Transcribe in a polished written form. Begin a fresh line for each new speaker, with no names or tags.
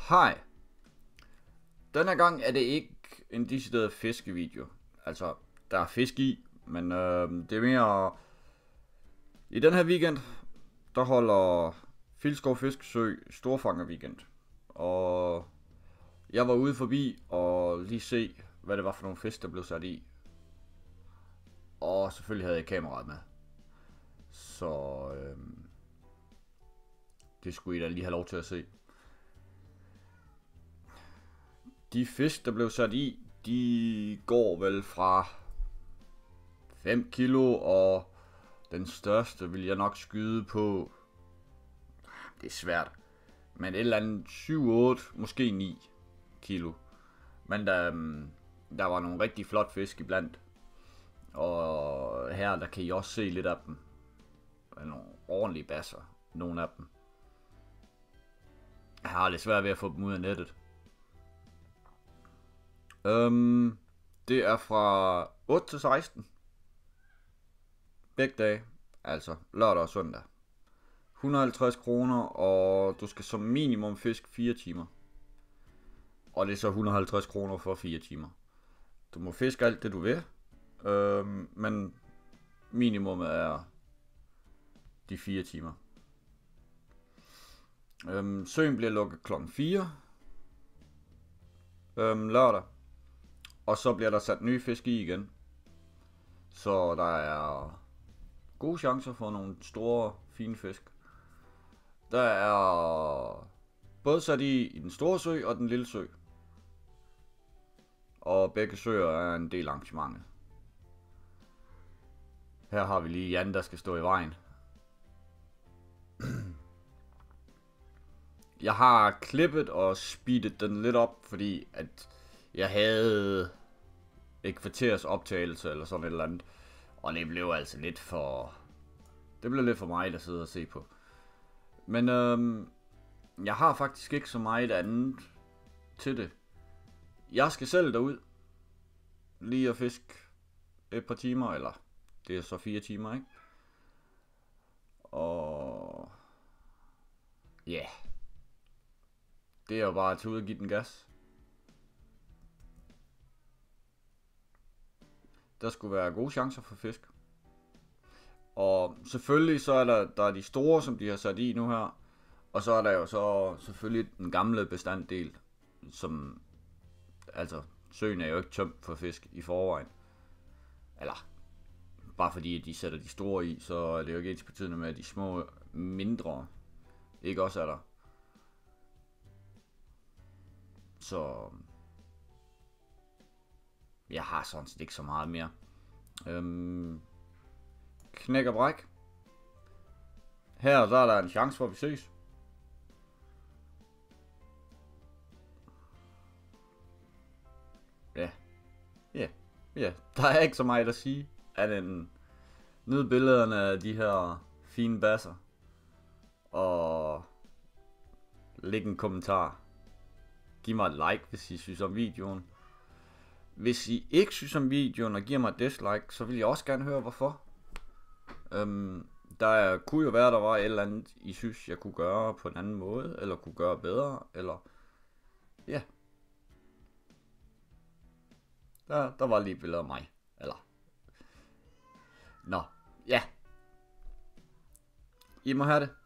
Hej. Denne gang er det ikke en decideret fiskevideo. Altså, der er fisk i, men det er mere... I den her weekend, der holder Filskov Fiskesø Storfanger Weekend. Og jeg var ude forbi og lige se, hvad det var for nogle fisk, der blev sat i. Og selvfølgelig havde jeg kameraet med. Så det skulle I da lige have lov til at se. De fisk, der blev sat i, de går vel fra 5 kilo, og den største vil jeg nok skyde på, det er svært, men et eller andet 7-8, måske 9 kilo. Men der var nogle rigtig flot fisk iblandt, og her der kan I også se lidt af dem. Der er nogle ordentlige basser, nogle af dem. Jeg har lidt svært ved at få dem ud af nettet. Det er fra 8 til 16. Begge dage. Altså lørdag og søndag. 150 kroner, og du skal som minimum fiske 4 timer. Og det er så 150 kroner for 4 timer. Du må fiske alt det du vil. Men minimum er de 4 timer. Søen bliver lukket klokken 4. Lørdag. Og så bliver der sat nye fisk i igen. Så der er gode chancer for nogle store, fine fisk. Der er både sat i den store sø og den lille sø. Og begge søer er en del af arrangementet. Her har vi lige Jan, der skal stå i vejen. Jeg har klippet og speedet den lidt op, fordi at jeg havde et kvarters optagelse eller sådan et eller andet. Og det blev altså lidt for... Det blev lidt for mig, der sidder og se på. Men jeg har faktisk ikke så meget andet til det. Jeg skal selv derud. Lige at fiske et par timer, eller det er så 4 timer, ikke? Og... ja. Yeah. Det er jo bare at tage ud og give den gas. Der skulle være gode chancer for fisk. Og selvfølgelig så er der er de store, som de har sat i nu her. Og så er der jo så selvfølgelig den gamle bestanddel, som... Altså, søen er jo ikke tømt for fisk i forvejen. Eller, bare fordi de sætter de store i, så er det jo ikke ensbetydende med, at de små mindre ikke også er der. Så... jeg har sådan set ikke så meget mere. Knæk og bræk. Her der er der en chance for, at vi ses. Ja. Der er ikke så meget at sige, at nyd billederne af de her fine basser. Og læg en kommentar. Giv mig et like, hvis I synes om videoen. Hvis I ikke synes om videoen og giver mig et dislike, så vil jeg også gerne høre hvorfor. Der kunne jo være, der var et eller andet, I synes, jeg kunne gøre på en anden måde, eller kunne gøre bedre, eller... ja. Der var lige billeder af mig, eller... nå, ja. I må have det.